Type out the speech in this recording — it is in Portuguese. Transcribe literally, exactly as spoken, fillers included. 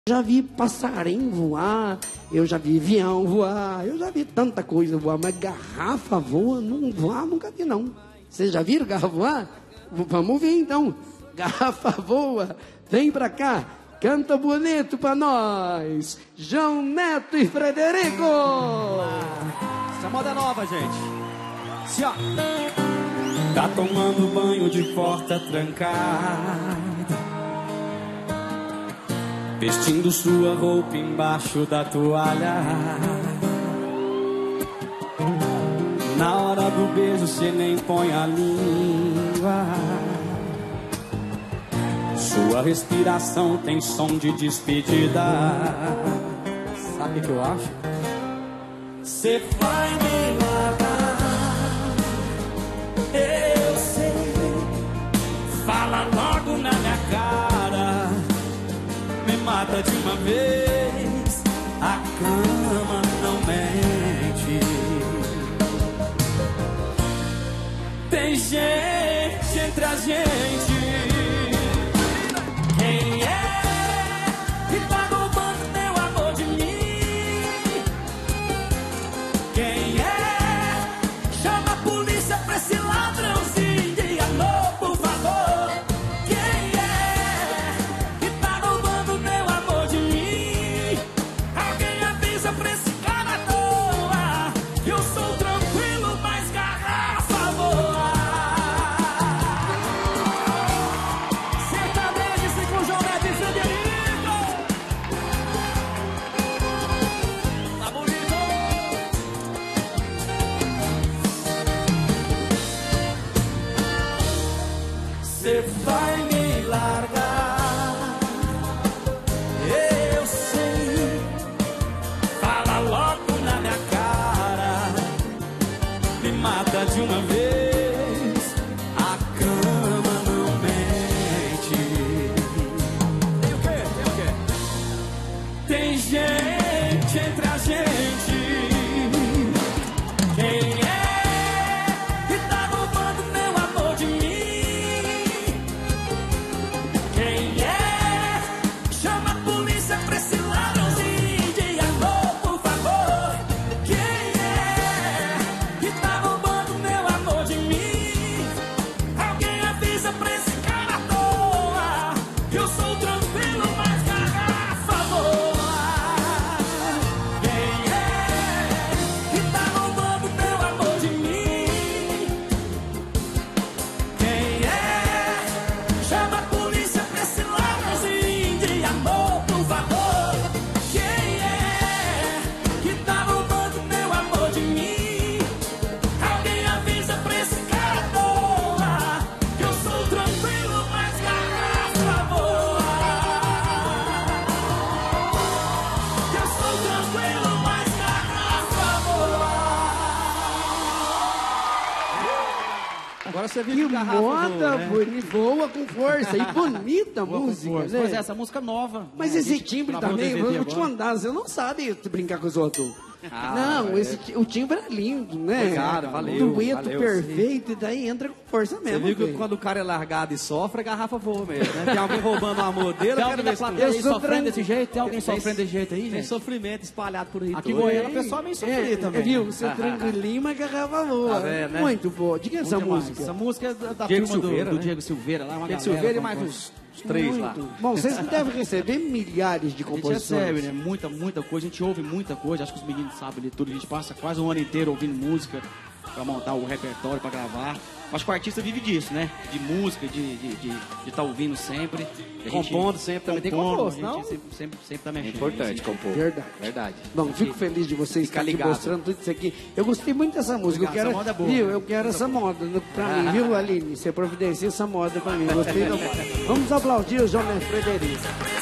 Já vi passarinho voar, eu já vi avião voar, eu já vi tanta coisa voar, mas garrafa voa, não voar, nunca vi não. Vocês já viram garrafa voar? Vamos ver então. Garrafa voa, vem pra cá, canta bonito pra nós, João Neto e Frederico. Essa moda é nova, gente. Se ó. Tá tomando banho de porta trancada, vestindo sua roupa embaixo da toalha. Na hora do beijo cê nem põe a língua. Sua respiração tem som de despedida. Sabe o que eu acho? Cê vai me largar, eu sei. Fala logo na minha cara, me mata de uma vez, a cama não mente. Tem gente entre a gente. Quem é que tá roubando meu amor de mim? Quem é? Chama a polícia pra esse ladrãozinho de amor, por favor. Quem é que tá roubando meu amor de mim? Alguém avisa pra esse cara à toa que eu sou tranquilo, mas garrafa voa. Sertanejo com João Neto e Frederico. Tá bonito. Cê vai me largar, eu sei. Fala logo na minha cara, me mata de uma vez, a cama não mente. Tem o quê? Tem o quê? Tem gente entre a gente. Quem é que tá roubando meu amor de mim? Quem é? Chama a polícia pra esse ladrãozinho de amor, por favor. Quem é que tá roubando meu amor de mim? Alguém avisa pra esse cara à toa que eu sou tranquilo, mas garrafa voa. Quem é que tá roubando meu amor de mim? Quem é? Chama a polícia pra esse ladrãozinho de amor, por favor. Quem é que tá roubando meu amor de mim? Alguém avisa pra esse cara à toa que eu sou tranquilo, mas garrafa voa. Que eu sou tranquilo, mas garrafa voa. Agora você viu Que que garrafa moda voa, né? bonita, boa com força e bonita a Boa com música, força. né? Pois é, essa música nova. Mas né? A esse gente timbre gravou também, um eu D V D vou te agora. mandar, você não sabe brincar com os outros. Ah, não, é. esse, ti- o timbre é lindo, né? Obrigado, valeu, Um dueto valeu, perfeito, e daí entra com força Você mesmo. viu que velho. quando o cara é largado e sofre, a garrafa voa mesmo, né? Tem alguém roubando o amor dele, Tem eu alguém quero da ver se plateia Eu aí sou sofrendo tran- desse jeito? Tem alguém Tem- sofrendo desse jeito aí, tem gente? sofrimento espalhado por aí. Aqui em tudo. Goiânia o pessoal vem sofrer É, também. viu? Você tranquilinho, mas garrafa boa. Tá vendo, né? Muito boa. Diga essa Bom demais. música. Essa música é da, da Diego turma do, Silveira, do né? Diego Silveira lá, uma Diego galera Silveira e com- mais com- uns, uns três lá. Muito. Bom, vocês não devem receber milhares de A gente composições. recebe, né? Muita, muita coisa. A gente ouve muita coisa. Acho que os meninos sabem de tudo. A gente passa quase um ano inteiro ouvindo música pra montar o repertório, pra gravar. Acho que o artista vive disso, né? De música, de estar de, de, de tá ouvindo sempre. A gente Compondo sempre, também tem que compondo, compor, a gente senão- sempre, sempre, sempre tá É mexendo. importante compor. Verdade. Verdade. Bom, fico feliz de vocês Fica estarem aqui ligado. mostrando tudo isso aqui. Eu gostei muito dessa música. Eu Obrigado, quero, essa moda é boa, viu? né? Eu quero essa moda no- pra mim, viu, Aline? Você providencia essa moda pra mim. Gostei da moda. Vamos aplaudir o João Neto Frederico.